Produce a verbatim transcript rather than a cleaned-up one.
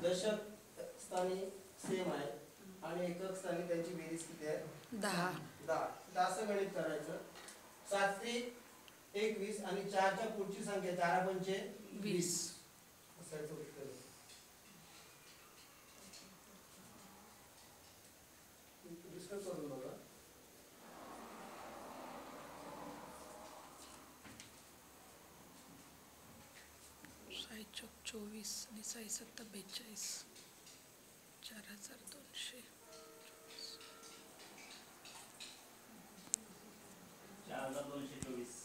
दशक स्थानी सेम आहे आणि एकक स्थानी त्यांची बेरीज किती आहे? दहा. दहा. तर असं गणित करायचं. सात त्रिक एकवीस आणि चारच्या पुढची संख्या चार पंचे वीस असायचं उत्तर. डिस्कस करून बघा. साई चौक चोवीस आणि साई सत्ता बेचाळीस चार हजार दोनशे चार हजार दोनशे चोवीस